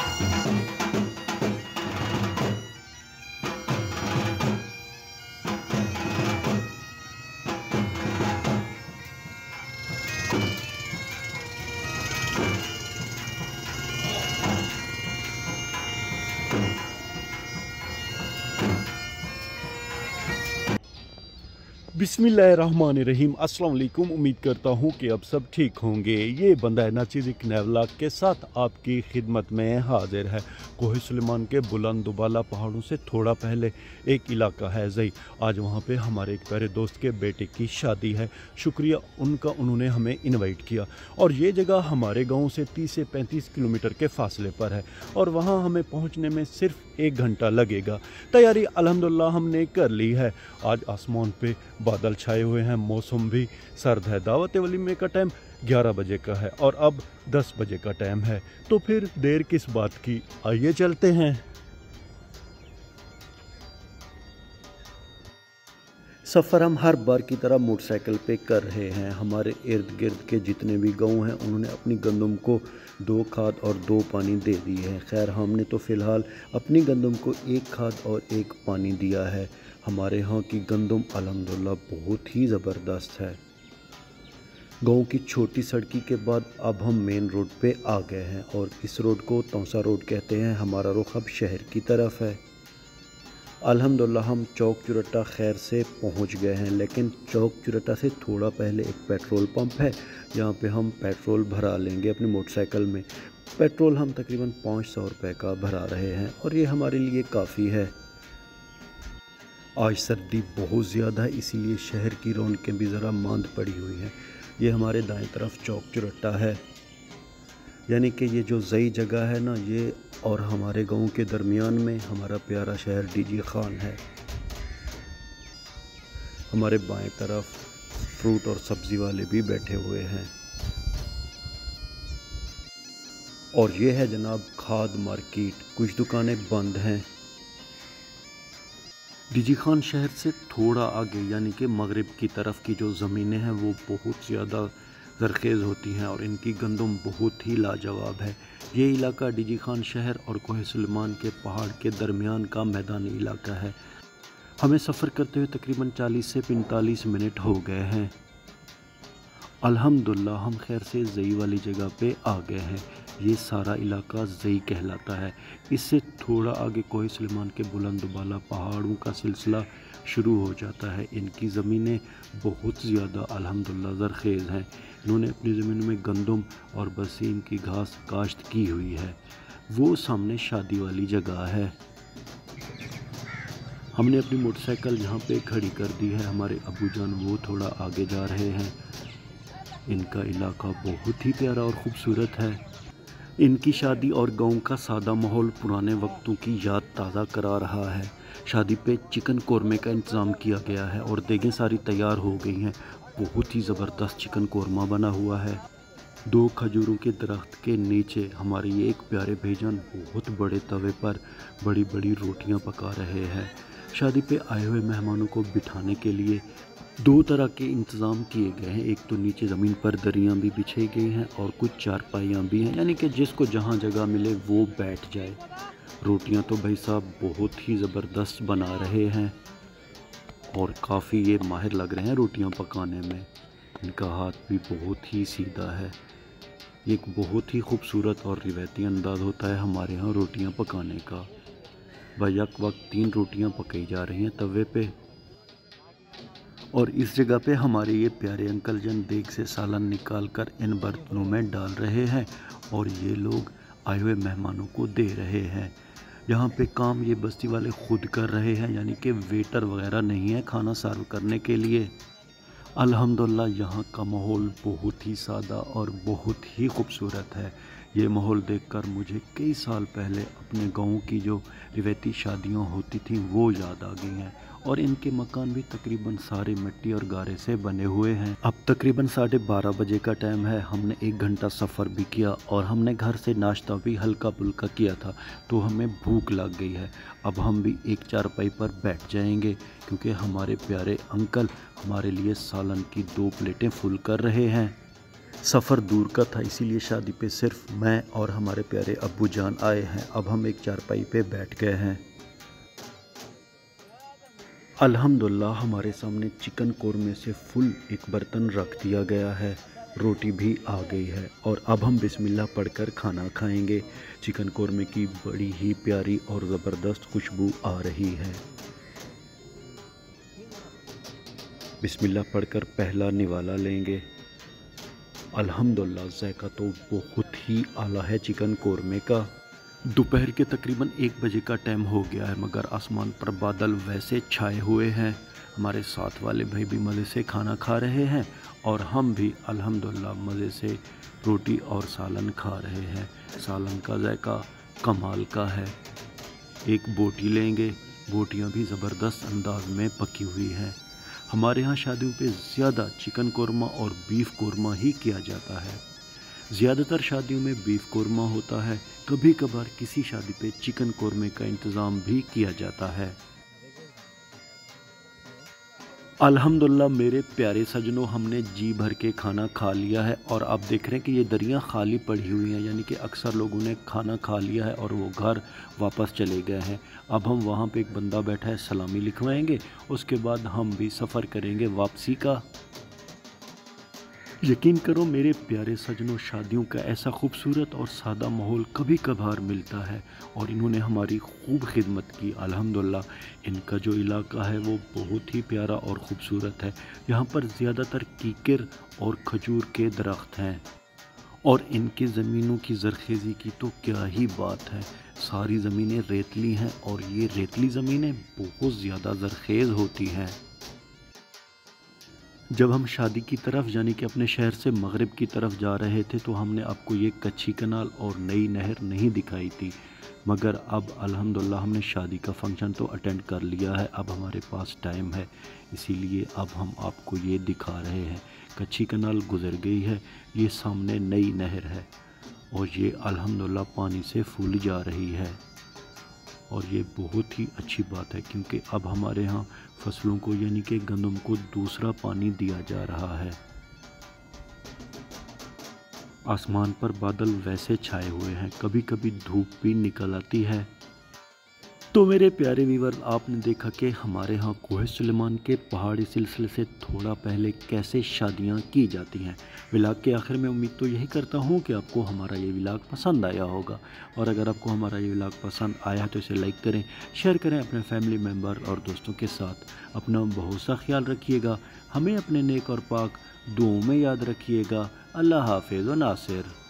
बिस्मिल्लाहिर्रहमानिर्रहीम। अस्सलाम वालेकुम। उम्मीद करता हूँ कि अब सब ठीक होंगे। ये बंदा नाचीज़ एक नए व्लॉग के साथ आपकी खिदमत में हाजिर है। कोहे सुलेमान के बुलंद दुबाला पहाड़ों से थोड़ा पहले एक इलाका है ज़ई। आज वहाँ पे हमारे एक प्यारे दोस्त के बेटे की शादी है। शुक्रिया उनका, उन्होंने हमें इनवाइट किया। और ये जगह हमारे गाँव से 30 से 35 किलोमीटर के फासले पर है और वहाँ हमें पहुँचने में सिर्फ 1 घंटा लगेगा। तैयारी अल्हम्दुलिल्लाह हमने कर ली है। आज आसमान पे बादल छाए हुए हैं, मौसम भी सर्द है। दावत वलीमे का टाइम 11 बजे का है और अब 10 बजे का टाइम है, तो फिर देर किस बात की, आइए चलते हैं। सफ़र हम हर बार की तरह मोटरसाइकिल पे कर रहे हैं। हमारे इर्द गिर्द के जितने भी गांव हैं उन्होंने अपनी गंदम को 2 खाद और 2 पानी दे दी है। खैर हमने तो फ़िलहाल अपनी गंदम को 1 खाद और 1 पानी दिया है। हमारे यहाँ की गंदम अल्हम्दुलिल्लाह बहुत ही ज़बरदस्त है। गांव की छोटी सड़की के बाद अब हम मेन रोड पे आ गए हैं और इस रोड को तौसा रोड कहते हैं। हमारा रुख अब शहर की तरफ है। अल्हम्दुलिल्लाह हम चौक चुरट्टा खैर से पहुंच गए हैं, लेकिन चौक चुरट्टा से थोड़ा पहले एक पेट्रोल पंप है जहां पे हम पेट्रोल भरा लेंगे अपनी मोटरसाइकिल में। पेट्रोल हम तकरीबन 500 रुपये का भरा रहे हैं और ये हमारे लिए काफ़ी है। आज सर्दी बहुत ज़्यादा है, इसीलिए शहर की रौनकें भी ज़रा मांद पड़ी हुई हैं। ये हमारे दाएं तरफ चौक चुरट्टा है, यानी कि ये जो ज़ई जगह है ना, ये और हमारे गांव के दरमियान में हमारा प्यारा शहर डीजी खान है। हमारे बाएं तरफ फ्रूट और सब्ज़ी वाले भी बैठे हुए हैं और ये है जनाब खाद मार्केट। कुछ दुकानें बंद हैं। डीजी खान शहर से थोड़ा आगे यानी कि मगरिब की तरफ की जो ज़मीनें हैं वो बहुत ज़्यादा ज़रखेज़ होती हैं और इनकी गंदम बहुत ही लाजवाब है। ये इलाका डीजी खान शहर और कोहे सुलेमान के पहाड़ के दरमियान का मैदानी इलाका है। हमें सफ़र करते हुए तकरीबन 40 से 45 मिनट हो गए हैं। अल्हम्दुलिल्लाह हम खैर से ज़ई वाली जगह पे आ गए हैं। ये सारा इलाका ज़ई कहलाता है। इससे थोड़ा आगे कोहे सुलेमान के बुलंद-बाला पहाड़ों का सिलसिला शुरू हो जाता है। इनकी ज़मीनें बहुत ज़्यादा अल्हम्दुलिल्लाह ज़रखेज़ हैं। इन्होंने अपनी ज़मीन में गंदम और बरसीम की घास काश्त की हुई है। वो सामने शादी वाली जगह है। हमने अपनी मोटरसाइकिल यहाँ पे खड़ी कर दी है। हमारे अबू जान वो थोड़ा आगे जा रहे हैं। इनका इलाका बहुत ही प्यारा और ख़ूबसूरत है। इनकी शादी और गांव का सादा माहौल पुराने वक्तों की याद ताज़ा करा रहा है। शादी पे चिकन कोरमे का इंतज़ाम किया गया है और देगें सारी तैयार हो गई हैं। बहुत ही ज़बरदस्त चिकन कोरमा बना हुआ है। 2 खजूरों के दरख्त के नीचे हमारे ये एक प्यारे भाईजान बहुत बड़े तवे पर बड़ी बड़ी रोटियां पका रहे हैं। शादी पे आए हुए मेहमानों को बिठाने के लिए 2 तरह के इंतज़ाम किए गए हैं। एक तो नीचे ज़मीन पर दरियाँ भी बिछाई गई हैं और कुछ चारपाइयाँ भी हैं, यानी कि जिसको जहाँ जगह मिले वो बैठ जाए। रोटियाँ तो भाई साहब बहुत ही ज़बरदस्त बना रहे हैं और काफ़ी ये माहिर लग रहे हैं रोटियाँ पकाने में। इनका हाथ भी बहुत ही सीधा है। एक बहुत ही खूबसूरत और रिवायती अंदाज़ होता है हमारे यहाँ रोटियाँ पकाने का। बैक वक्त 3 रोटियाँ पकाई जा रही हैं तवे पे और इस जगह पे हमारे ये प्यारे अंकल जन देग से सालन निकाल कर इन बर्तनों में डाल रहे हैं और ये लोग आए हुए मेहमानों को दे रहे हैं। यहाँ पे काम ये बस्ती वाले खुद कर रहे हैं, यानी कि वेटर वगैरह नहीं है खाना सर्व करने के लिए। अल्हम्दुलिल्लाह यहाँ का माहौल बहुत ही सादा और बहुत ही खूबसूरत है। ये माहौल देखकर मुझे कई साल पहले अपने गाँव की जो रिवायती शादियाँ होती थी वो याद आ गई हैं और इनके मकान भी तकरीबन सारे मिट्टी और गारे से बने हुए हैं। अब तकरीबन 12:30 बजे का टाइम है। हमने 1 घंटा सफ़र भी किया और हमने घर से नाश्ता भी हल्का फुल्का किया था, तो हमें भूख लग गई है। अब हम भी एक चारपाई पर बैठ जाएंगे क्योंकि हमारे प्यारे अंकल हमारे लिए सालन की 2 प्लेटें फुल कर रहे हैं। सफ़र दूर का था, इसीलिए शादी पे सिर्फ मैं और हमारे प्यारे अब्बू जान आए हैं। अब हम एक चारपाई पे बैठ गए हैं। अल्हम्दुलिल्लाह हमारे सामने चिकन कोरमे से फुल एक बर्तन रख दिया गया है। रोटी भी आ गई है और अब हम बिस्मिल्लाह पढ़कर खाना खाएंगे। चिकन कोरमे की बड़ी ही प्यारी और ज़बरदस्त खुशबू आ रही है। बिस्मिल्लाह पढ़कर पहला निवाला लेंगे। अल्हम्दुलिल्लाह ज़ायका तो बहुत ही आला है चिकन कोरमे का। दोपहर के तकरीबन 1 बजे का टाइम हो गया है, मगर आसमान पर बादल वैसे छाए हुए हैं। हमारे साथ वाले भाई भी मज़े से खाना खा रहे हैं और हम भी अल्हम्दुलिल्लाह मज़े से रोटी और सालन खा रहे हैं। सालन का जायका कमाल का है। एक बोटी लेंगे, बोटियां भी ज़बरदस्त अंदाज में पकी हुई हैं। हमारे यहाँ शादियों पे ज़्यादा चिकन कोरमा और बीफ कोरमा ही किया जाता है। ज़्यादातर शादियों में बीफ कोरमा होता है, कभी कभार किसी शादी पे चिकन कोरमे का इंतज़ाम भी किया जाता है। अल्हम्दुलिल्लाह मेरे प्यारे सजनों, हमने जी भर के खाना खा लिया है और आप देख रहे हैं कि ये दरियाँ खाली पड़ी हुई हैं, यानी कि अक्सर लोगों ने खाना खा लिया है और वो घर वापस चले गए हैं। अब हम वहाँ पे एक बंदा बैठा है, सलामी लिखवाएंगे, उसके बाद हम भी सफ़र करेंगे वापसी का। यकीन करो मेरे प्यारे सजनों, शादियों का ऐसा खूबसूरत और सादा माहौल कभी कभार मिलता है और इन्होंने हमारी खूब खिदमत की। अल्हम्दुलिल्लाह इनका जो इलाका है वो बहुत ही प्यारा और ख़ूबसूरत है। यहाँ पर ज़्यादातर कीकर और खजूर के दरख्त हैं और इनके ज़मीनों की ज़रखेज़ी की तो क्या ही बात है। सारी ज़मीनें रेतली हैं और ये रेतली ज़मीनें बहुत ज़्यादा ज़रखेज़ होती हैं। जब हम शादी की तरफ यानी कि अपने शहर से मगरिब की तरफ जा रहे थे तो हमने आपको ये कच्ची कनाल और नई नहर नहीं दिखाई थी, मगर अब अल्हम्दुलिल्लाह हमने शादी का फ़ंक्शन तो अटेंड कर लिया है। अब हमारे पास टाइम है, इसीलिए अब हम आपको ये दिखा रहे हैं। कच्ची कनाल गुज़र गई है, ये सामने नई नहर है और ये अल्हम्दुलिल्लाह पानी से फूल जा रही है और ये बहुत ही अच्छी बात है, क्योंकि अब हमारे यहाँ फसलों को यानी कि गंदम को दूसरा पानी दिया जा रहा है। आसमान पर बादल वैसे छाए हुए हैं, कभी कभी धूप भी निकल आती है। तो मेरे प्यारे व्यूअर, आपने देखा कि हमारे यहाँ कोह सुलेमान के पहाड़ी सिलसिले से थोड़ा पहले कैसे शादियाँ की जाती हैं। व्लॉग के आखिर में उम्मीद तो यही करता हूँ कि आपको हमारा ये व्लॉग पसंद आया होगा, और अगर आपको हमारा ये व्लॉग पसंद आया है तो इसे लाइक करें, शेयर करें अपने फैमिली मेम्बर और दोस्तों के साथ। अपना बहुत सा ख्याल रखिएगा, हमें अपने नेक और पाक दुआओं में याद रखिएगा। अल्लाह हाफिज़ व नासिर।